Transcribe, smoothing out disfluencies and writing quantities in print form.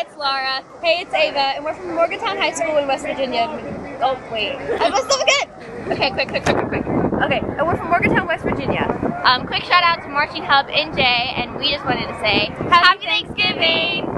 it's Laura. Hey, it's Ava, and we're from Morgantown High School in West Virginia. Oh, wait. I messed up again! Okay, quick. Okay, and we're from Morgantown, West Virginia. Quick shout out to Marching Hub NJ, and we just wanted to say Happy Thanksgiving!